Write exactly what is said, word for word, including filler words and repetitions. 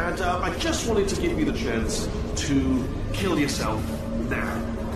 and uh, I just wanted to give you the chance to kill yourself now.